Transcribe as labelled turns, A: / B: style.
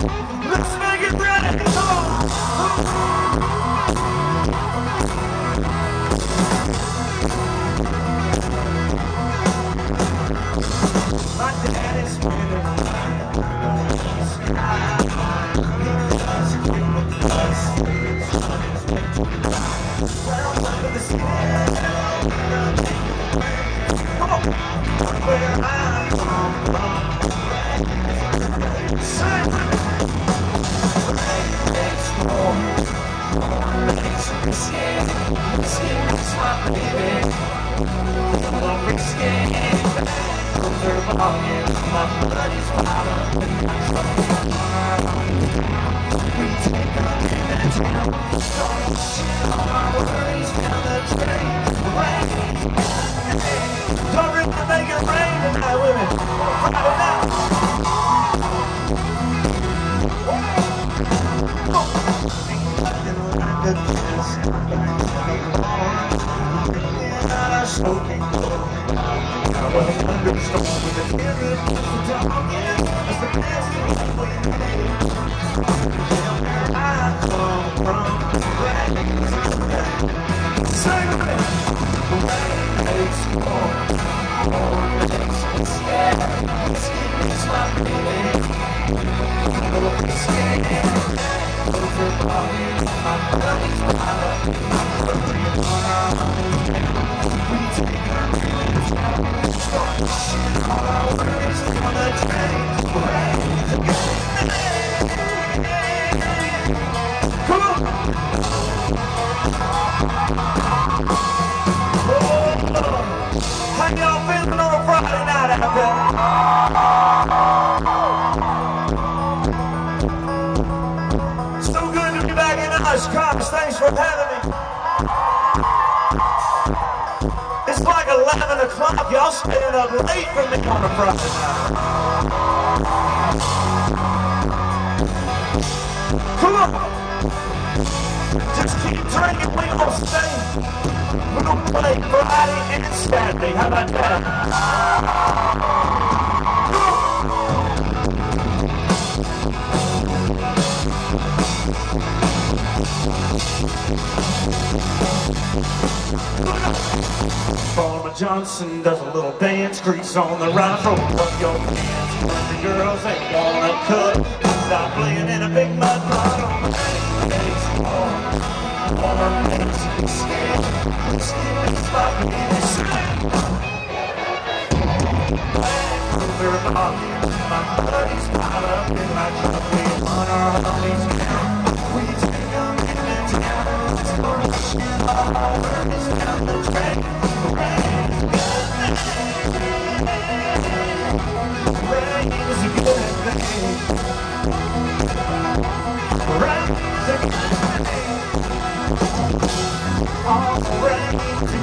A: Let's make it ready. Come on. My daddy's winning. Where I'm from, don't really make it rain tonight, women. Right now. How y'all feeling on a Friday night out there? So good to be back in Oshkosh. Thanks for having me. It's like 11 o'clock. Y'all staying up late for me on a Friday night. Come on. Just keep drinking. We gonna stay. We're gonna play Friday and Saturday. How about that? Farmer Johnson does a little dance, grease on the rifle. Put your hands when the girls ain't wanna cut. Stop playing in a big mud pot on the days. Warm days, scared. It's like me to say. We're talking, my buddies pile up in my truck. We run our homies down. We take them into town. Let's go to shit. All our work is down the train. Rain is a good thing. Rain is a good thing. All rain is a good thing.